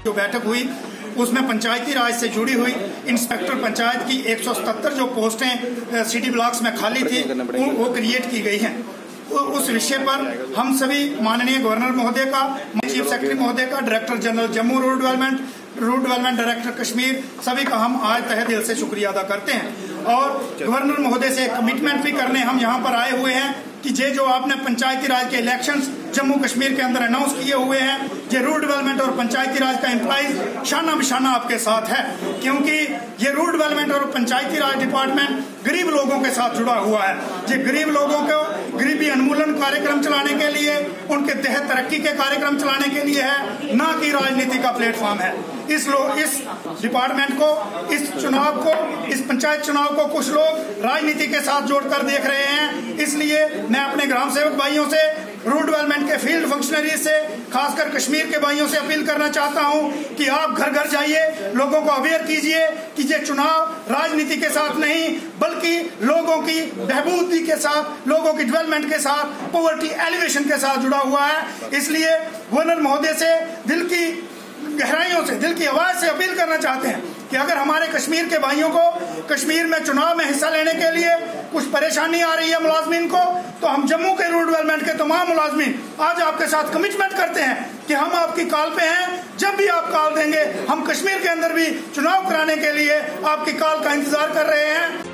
जो बैठक हुई उसमें पंचायती राज से जुड़ी हुई इंस्पेक्टर पंचायत की 177 जो पोस्टें सिटी ब्लॉक्स में खाली थी वो क्रिएट की गई हैं। उस विषय पर हम सभी माननीय गवर्नर महोदय का, चीफ सेक्रेटरी महोदय का, director general Jammu rural development director Kashmir, सभी का हम आज तहे दिल से शुक्रिया अदा करते हैं। और गवर्नर महोदय से कमिटमेंट भी करने हम यहाँ पर आए हुए हैं कि जो आपने पंचायती राज के इलेक्शंस जम्मू कश्मीर के अंदर अनाउंस किए हुए हैं, ये रूरल डेवलपमेंट और पंचायती राज का एम्प्लॉइज शाना बिशाना आपके साथ है, क्योंकि ये रूरल डेवलपमेंट और पंचायती राज डिपार्टमेंट गरीब लोगों के साथ जुड़ा हुआ है। ये गरीब लोगों को गरीबी उन्मूलन कार्यक्रम चलाने के लिए, उनके तहत तरक्की के कार्यक्रम चलाने के लिए है, न कि राजनीति का प्लेटफॉर्म है। इस डिपार्टमेंट को, इस चुनाव को, इस पंचायत चुनाव को कुछ लोग राजनीति के साथ जोड़कर देख रहे हैं। इसलिए मैं अपने ग्राम सेवक भाइयों से, रूरल डेवलपमेंट के फील्ड फंक्शनरी से, खासकर कश्मीर के भाइयों से अपील करना चाहता हूं कि आप घर घर जाइए, लोगों को अवेयर कीजिए कि ये चुनाव राजनीति के साथ नहीं बल्कि लोगों की बहबूदी के साथ, लोगों की डेवलपमेंट के साथ, पॉवर्टी एलिवेशन के साथ जुड़ा हुआ है। इसलिए गवर्नर महोदय से दिल की गहराइयों से, दिल की आवाज से अपील करना चाहते हैं कि अगर हमारे कश्मीर के भाइयों को कश्मीर में चुनाव में हिस्सा लेने के लिए कुछ परेशानी आ रही है मुलाजमीन को, तो हम जम्मू के रूरल डेवलपमेंट के तमाम मुलाजमीन आज आपके साथ कमिटमेंट करते हैं कि हम आपकी कॉल पे हैं। जब भी आप कॉल देंगे हम कश्मीर के अंदर भी चुनाव कराने के लिए आपकी कॉल का इंतजार कर रहे हैं।